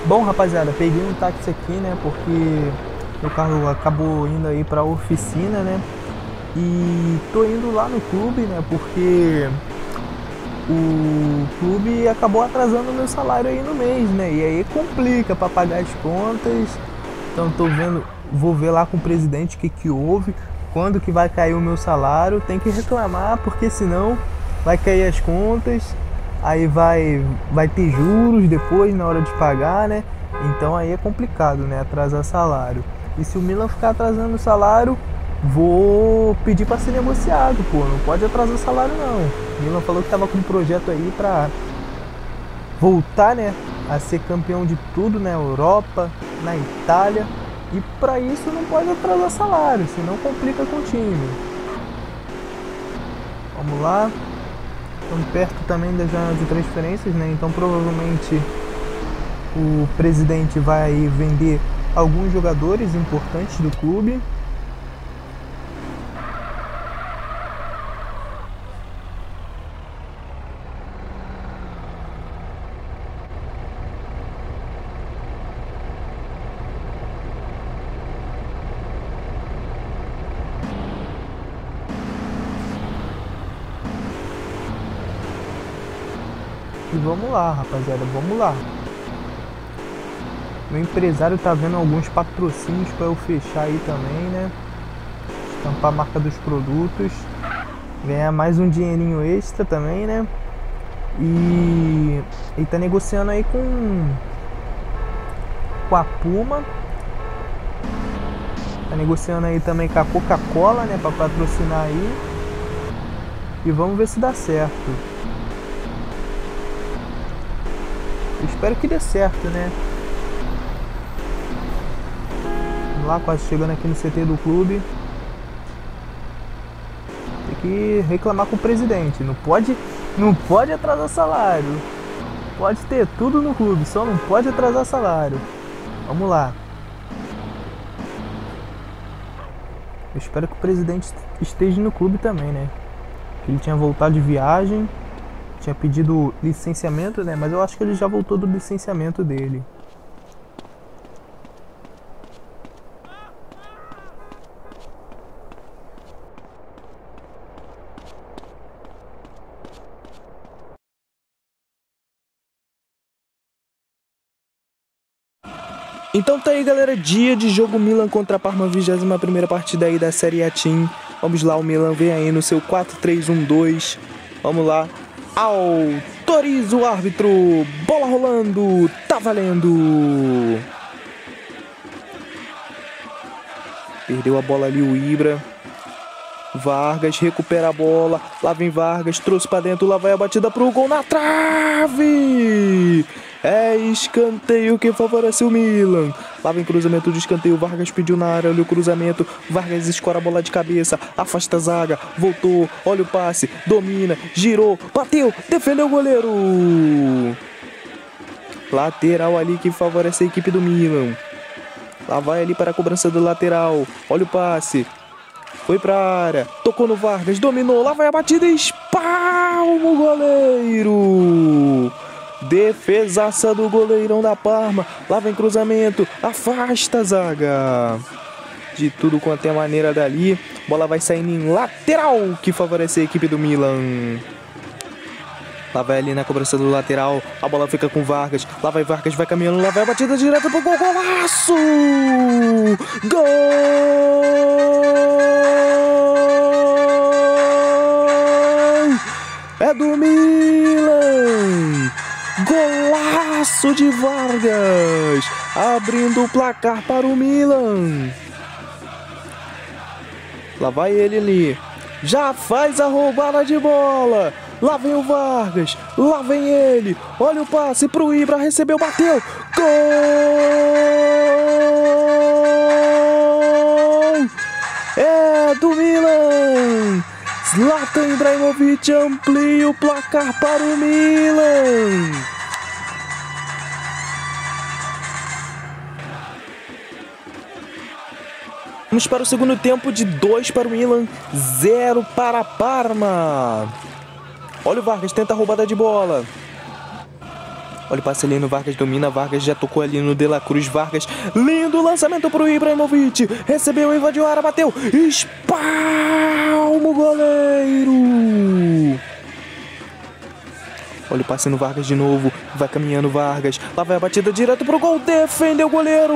Bom, rapaziada, peguei um táxi aqui, né, porque meu carro acabou indo aí pra oficina, né, e tô indo lá no clube, né, porque o clube acabou atrasando o meu salário aí no mês, né, e aí complica pra pagar as contas. Então tô vendo, vou ver lá com o presidente o que que houve, quando que vai cair o meu salário. Tem que reclamar, porque senão vai cair as contas, aí vai ter juros depois na hora de pagar, né? Então aí é complicado, né, atrasar salário. E se o Milan ficar atrasando o salário, vou pedir para ser negociado, pô, não pode atrasar salário não. O Milan falou que tava com um projeto aí para voltar, né, a ser campeão de tudo na Europa, na Itália, e para isso não pode atrasar salário, senão complica com o time. Vamos lá, estamos perto também da janela de transferências, né? Então provavelmente o presidente vai vender alguns jogadores importantes do clube. E vamos lá, rapaziada, vamos lá. Meu empresário tá vendo alguns patrocínios para eu fechar aí também, né? Estampar a marca dos produtos, ganhar mais um dinheirinho extra também, né? E ele tá negociando aí com a Puma. Tá negociando aí também com a Coca-Cola, né, para patrocinar aí. E vamos ver se dá certo. Eu espero que dê certo, né? Vamos lá, quase chegando aqui no CT do clube. Tem que reclamar com o presidente. Não pode atrasar salário. Pode ter tudo no clube, só não pode atrasar salário. Vamos lá. Eu espero que o presidente esteja no clube também, né? Ele tinha voltado de viagem, tinha pedido licenciamento, né? Mas eu acho que ele já voltou do licenciamento dele. Então tá aí, galera, dia de jogo Milan contra a Parma, 21ª partida aí da Série A Team. Vamos lá, o Milan vem aí no seu 4-3-1-2. Vamos lá. Autoriza o árbitro. Bola rolando. Tá valendo. Perdeu a bola ali o Ibra. Vargas recupera a bola. Lá vem Vargas, trouxe pra dentro. Lá vai a batida pro gol na trave. É escanteio que favorece o Milan. Lá vem cruzamento de escanteio. Vargas pediu na área, olha o cruzamento. Vargas escora a bola de cabeça. Afasta a zaga, voltou, olha o passe. Domina, girou, bateu, defendeu o goleiro. Lateral ali que favorece a equipe do Milan. Lá vai ali para a cobrança do lateral. Olha o passe. Foi pra área, tocou no Vargas, dominou, lá vai a batida e espalma o goleiro. Defesaça do goleirão da Parma. Lá vem cruzamento, afasta a zaga. De tudo quanto é maneira dali. Bola vai saindo em lateral, que favorece a equipe do Milan. Lá vai ali na cobrança do lateral. A bola fica com Vargas. Lá vai Vargas, vai caminhando. Lá vai a batida direta pro gol. Golaço! Gol! É do Milan! Golaço de Vargas! Abrindo o placar para o Milan. Lá vai ele ali. Já faz a roubada de bola. Lá vem o Vargas. Lá vem ele. Olha o passe pro Ibra. Recebeu, bateu. Gol! É do Milan. Zlatan Ibrahimovic amplia o placar para o Milan. Vamos para o segundo tempo de 2 para o Milan, 0 para a Parma. Olha o Vargas, tenta a roubada de bola. Olha o passe ali no Vargas, domina, Vargas já tocou ali no De La Cruz, Vargas, lindo lançamento pro Ibrahimovic, recebeu, invadiu a área, bateu, espalma o goleiro. Olha o passe no Vargas de novo, vai caminhando Vargas, lá vai a batida direto pro gol, defendeu o goleiro.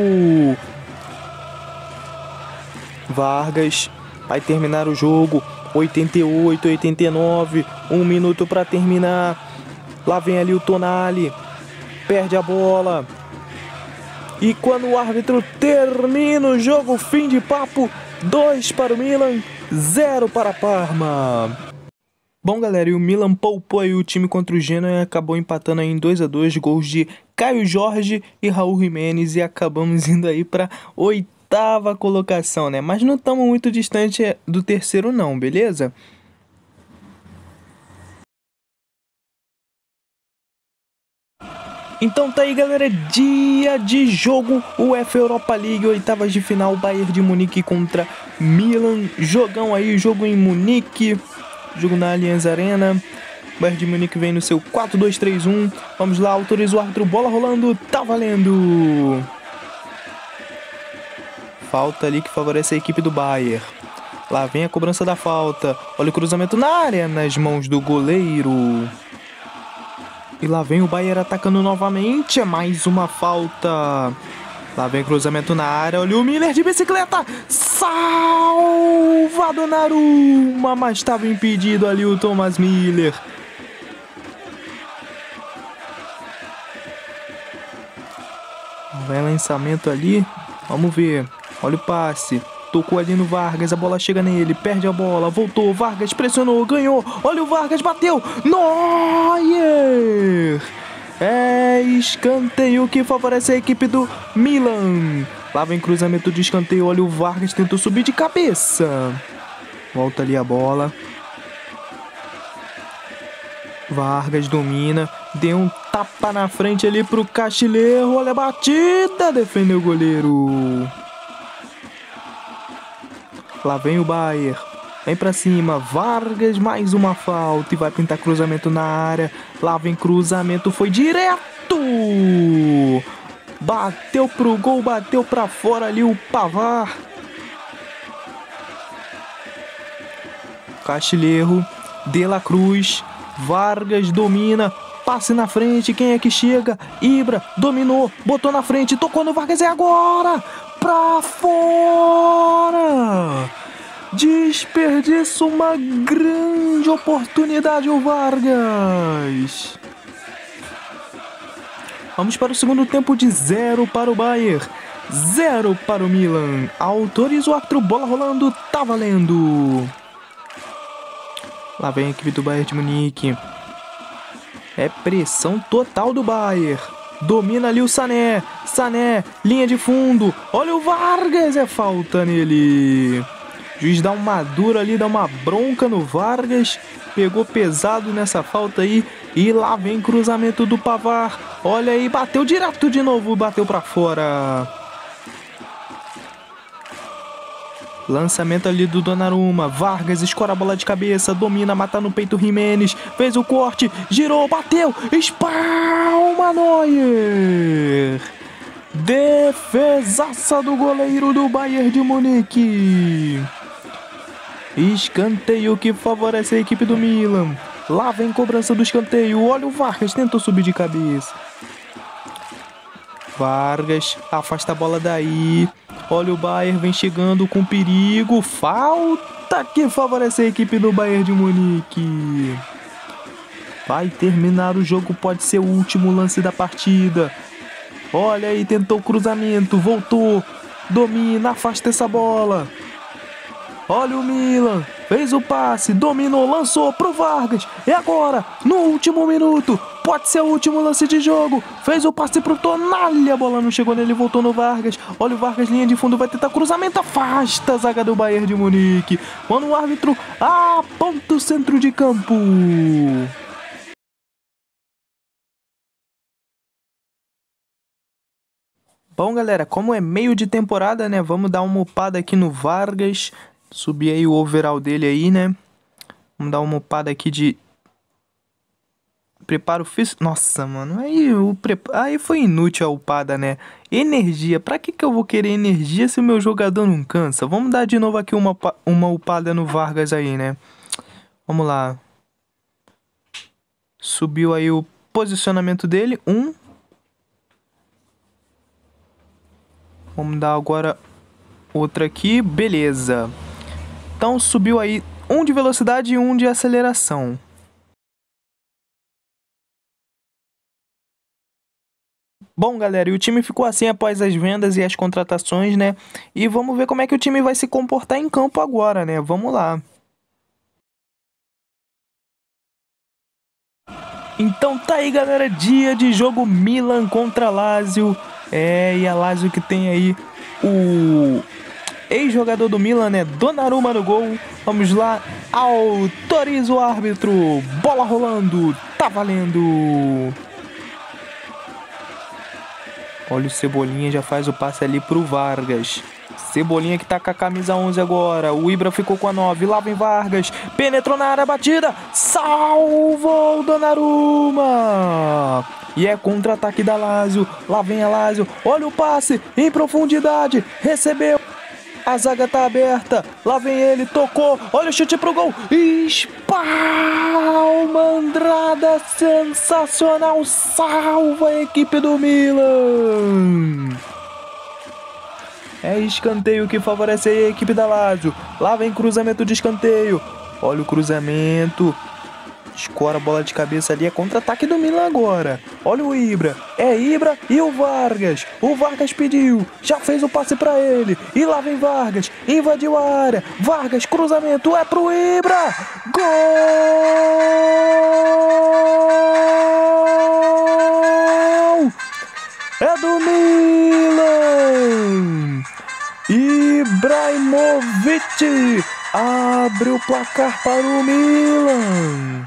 Vargas vai terminar o jogo, 88, 89, 1 minuto para terminar. Lá vem ali o Tonali, perde a bola. E quando o árbitro termina o jogo, fim de papo, 2 para o Milan, 0 para a Parma. Bom, galera, e o Milan poupou aí o time contra o Genoa e acabou empatando aí em 2-2, gols de Caio Jorge e Raul Jimenez, e acabamos indo aí para 8ª colocação, né? Mas não estamos muito distante do terceiro não, beleza? Então tá aí, galera, dia de jogo, UEFA Europa League, 8ª de final, Bayern de Munique contra Milan, jogão aí, jogo em Munique, jogo na Allianz Arena, Bayern de Munique vem no seu 4-2-3-1, vamos lá, autoriza o árbitro, bola rolando, tá valendo! Falta ali que favorece a equipe do Bayern, lá vem a cobrança da falta, olha o cruzamento na área, nas mãos do goleiro. E lá vem o Bayern atacando novamente, é mais uma falta. Lá vem cruzamento na área, olha o Miller de bicicleta. Salva Donnarumma, mas estava impedido ali o Thomas Miller. Vem lançamento ali, vamos ver. Olha o passe. Tocou ali no Vargas, a bola chega nele, perde a bola, voltou, Vargas pressionou, ganhou, olha o Vargas, bateu, Neuer! É escanteio que favorece a equipe do Milan. Lá vem cruzamento de escanteio, olha o Vargas, tentou subir de cabeça. Volta ali a bola. Vargas domina, deu um tapa na frente ali pro Castilheiro, olha a batida, defendeu o goleiro. Lá vem o Bayern, vem pra cima, Vargas, mais uma falta e vai pintar cruzamento na área. Lá vem cruzamento, foi direto! Bateu pro gol, bateu pra fora ali o Pavard. Castilheiro, De La Cruz, Vargas domina, passe na frente, quem é que chega? Ibra, dominou, botou na frente, tocou no Vargas, é agora! Pra fora! Desperdiça uma grande oportunidade o Vargas. Vamos para o segundo tempo de 0 para o Bayern, 0 para o Milan. Autoriza o árbitro, bola rolando, tá valendo. Lá vem a equipe do Bayern de Munique. É pressão total do Bayern. Domina ali o Sané, linha de fundo, olha o Vargas, é falta nele. O juiz dá uma dura ali, dá uma bronca no Vargas, pegou pesado nessa falta aí, e lá vem cruzamento do Pavard, olha aí, bateu direto de novo, bateu pra fora. Lançamento ali do Donnarumma, Vargas escora a bola de cabeça, domina, mata no peito Jimenez, fez o corte, girou, bateu, espalma Neuer. Defesaça do goleiro do Bayern de Munique. Escanteio que favorece a equipe do Milan. Lá vem cobrança do escanteio, olha o Vargas, tentou subir de cabeça. Vargas afasta a bola daí. Olha o Bayern, vem chegando com perigo. Falta que favorece a equipe do Bayern de Munique. Vai terminar o jogo, pode ser o último lance da partida. Olha aí, tentou o cruzamento, voltou, domina, afasta essa bola. Olha o Milan, fez o passe, dominou, lançou pro Vargas. E agora, no último minuto, pode ser o último lance de jogo. Fez o passe pro Tonali, a bola não chegou nele, voltou no Vargas. Olha o Vargas, linha de fundo, vai tentar cruzamento, afasta a zaga do Bayern de Munique. Quando o árbitro aponta o centro de campo. Bom, galera, como é meio de temporada, né, vamos dar uma upada aqui no Vargas. Subir aí o overall dele aí, né? Vamos dar uma upada aqui de Preparo físico. Nossa, mano. Aí foi inútil a upada, né? Energia. Pra que eu vou querer energia se o meu jogador não cansa? Vamos dar de novo aqui uma upada no Vargas aí, né? Vamos lá. Subiu aí o posicionamento dele. Vamos dar agora outra aqui. Beleza. Então subiu aí um de velocidade e um de aceleração. Bom, galera, e o time ficou assim após as vendas e as contratações, né? E vamos ver como é que o time vai se comportar em campo agora, né? Vamos lá. Então tá aí, galera, dia de jogo Milan contra Lazio. E a Lazio que tem aí o ex-jogador do Milan, né? Donnarumma no gol. Vamos lá, autoriza o árbitro. Bola rolando, tá valendo. Olha o Cebolinha, já faz o passe ali pro Vargas. Cebolinha que tá com a camisa 11 agora. O Ibra ficou com a 9. Lá vem Vargas. Penetrou na área, batida. Salvou o Donnarumma. E é contra-ataque da Lazio. Lá vem a Lazio. Olha o passe em profundidade. Recebeu. A zaga tá aberta. Lá vem ele, tocou. Olha o chute pro gol. Espalma Andrada, sensacional. Salva a equipe do Milan. É escanteio que favorece a equipe da Lazio. Lá vem cruzamento de escanteio. Olha o cruzamento. Escora a bola de cabeça ali. É contra-ataque do Milan agora. Olha o Ibra. É Ibra e o Vargas. O Vargas pediu. Já fez o passe pra ele. E lá vem Vargas. Invadiu a área. Vargas, cruzamento. É pro Ibra. Gol! É do Milan. Ibrahimovic abre o placar para o Milan.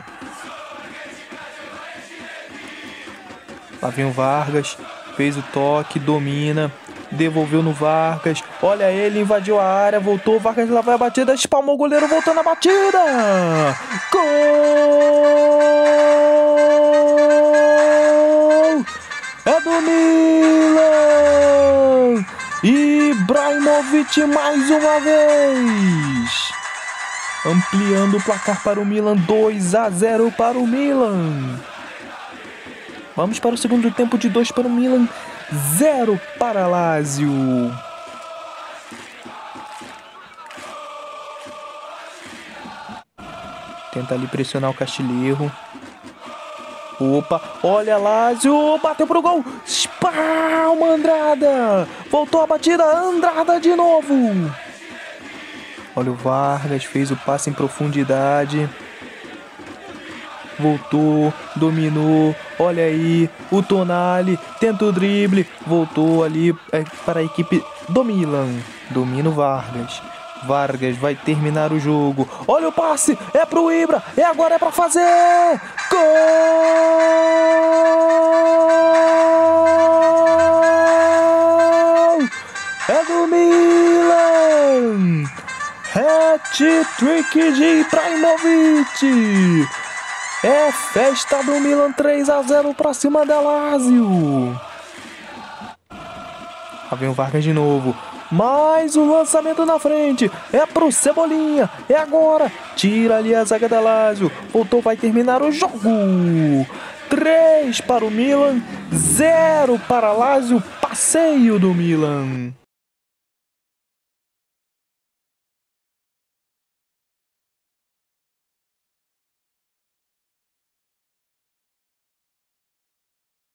Lá vem o Vargas, fez o toque, domina, devolveu no Vargas. Olha ele, invadiu a área, voltou, Vargas lá vai a batida, espalmou o goleiro, voltou na batida. Gol! É do Milan. Ibrahimovic mais uma vez. Ampliando o placar para o Milan, 2-0 para o Milan. Vamos para o segundo tempo de 2 para o Milan, 0 para a Lazio. Tenta ali pressionar o Castilheiro. Opa, olha a Lazio, bateu pro gol. Espalma Andrada. Voltou a batida, Andrada de novo. Olha o Vargas, fez o passe em profundidade. Voltou, dominou, olha aí, o Tonali, tenta o drible, voltou ali para a equipe do Milan, domina o Vargas. Vargas vai terminar o jogo, olha o passe, é pro Ibra, agora é para fazer, gol! É do Milan! Hat-trick de Ibrahimovic! É festa do Milan, 3-0 pra cima da Lazio. Lá vem o Vargas de novo. Mais um lançamento na frente. É pro Cebolinha. É agora. Tira ali a zaga da Lazio. Voltou, vai terminar o jogo. 3 para o Milan, 0 para a Lazio. Passeio do Milan.